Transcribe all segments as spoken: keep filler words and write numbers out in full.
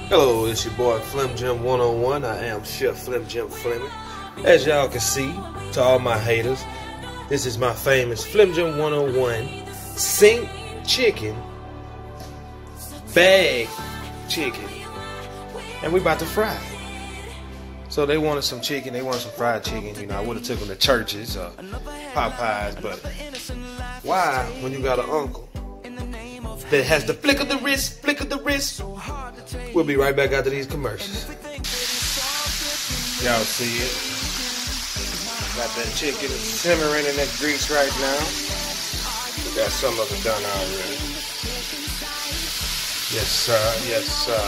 Hello, it's your boy Flim Jim one oh one. I am Chef Flim Jim Fleming. As y'all can see, to all my haters, this is my famous Flim Jim one oh one Sink Chicken Bag Chicken. And we about to fry it. So they wanted some chicken, they wanted some fried chicken. You know, I would have took them to Church's or Popeyes, but why, when you got an uncle that has the flick of the wrist, flick of the wrist? We'll be right back after these commercials. Y'all see it? Got that chicken simmering in that grease right now. We got some of it done already. Yes, sir. Yes, sir.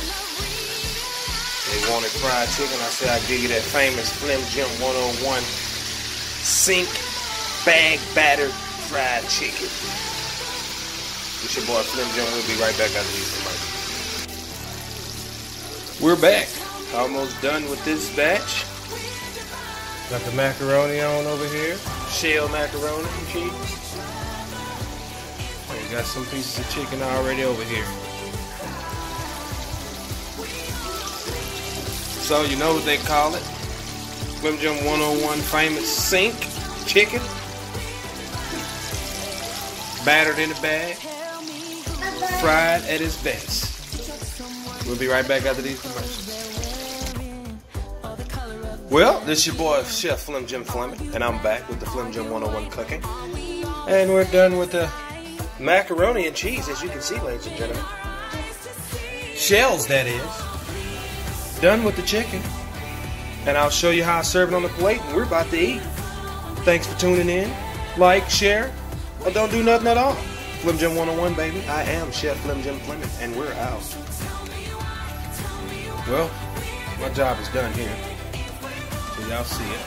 They wanted fried chicken. I said I'd give you that famous Flim Jim one oh one Sink Bag Battered Fried Chicken. It's your boy Flim Jim. We'll be right back after these commercials. We're back. Almost done with this batch. Got the macaroni on over here. Shell macaroni and cheese. And got some pieces of chicken already over here. So you know what they call it? Flim Jim one oh one famous Sink Chicken. Battered in a bag. Fried at its best. We'll be right back after these commercials. Well, this is your boy Chef Flim Jim Fleming, and I'm back with the Flim Jim one oh one cooking. And we're done with the macaroni and cheese, as you can see, ladies and gentlemen. Shells, that is. Done with the chicken. And I'll show you how I serve it on the plate, and we're about to eat. Thanks for tuning in. Like, share, or don't do nothing at all. Flim Jim one oh one, baby. I am Chef Flim Jim Fleming, and we're out. Well, my job is done here. So y'all see it.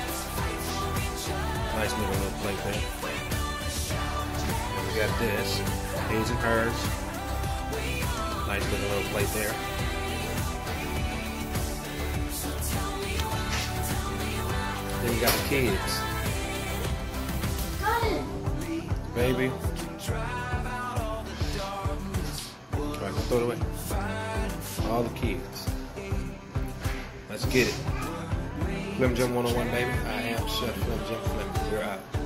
Nice little little plate there. And we got this. His and hers. Nice little little plate there. Then we got the kids. Baby. Try to throw it away. All the kids. Let's get it. Flim Jim one oh one, baby. I am Chef Flim Jim Fleming. We're out.